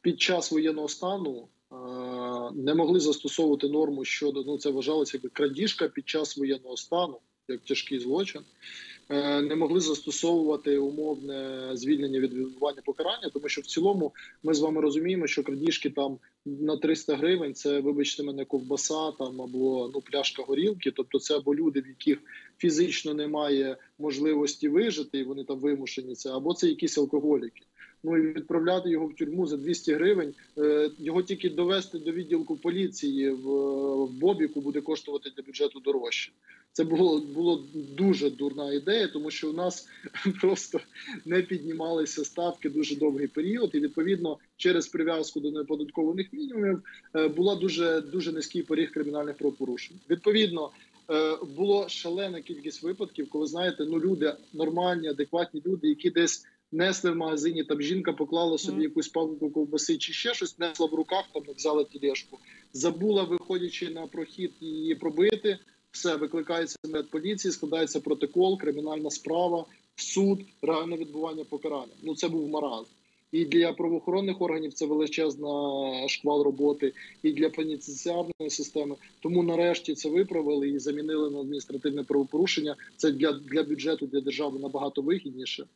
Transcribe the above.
під час воєнного стану не могли застосовувати норму щодо, ну це вважалося як крадіжка під час воєнного стану, як тяжкий злочин. Не могли застосовувати умовне звільнення від відбування покарання, тому що в цілому ми з вами розуміємо, що крадіжки там на 300 гривень – це, вибачте мене, ковбаса там або пляшка горілки, тобто це або люди, в яких фізично немає можливості вижити, і вони там вимушені це, або це якісь алкоголіки. Ну і відправляти його в тюрму за 200 гривень, його тільки довести до відділку поліції в Бобіку буде коштувати для бюджету дорожче. Це було дуже дурна ідея, тому що у нас просто не піднімалися ставки дуже довгий період, і відповідно через прив'язку до неоподаткованих мінімумів була дуже низький поріг кримінальних правопорушень. Відповідно, було шалена кількість випадків, коли, знаєте, люди нормальні, адекватні люди, які десь несли в магазині, там жінка поклала собі якусь палку ковбаси чи ще щось, несла в руках, там взяла тележку, забула, виходячи на прохід, її пробити, все, викликається медполіції, складається протокол, кримінальна справа, в суд, реальне відбування покарання. Ну це був маразм. І для правоохоронних органів це величезна шквал роботи, і для пенітенціарної системи. Тому нарешті це виправили і замінили на адміністративне правопорушення. Це для бюджету, для держави набагато вигідніше.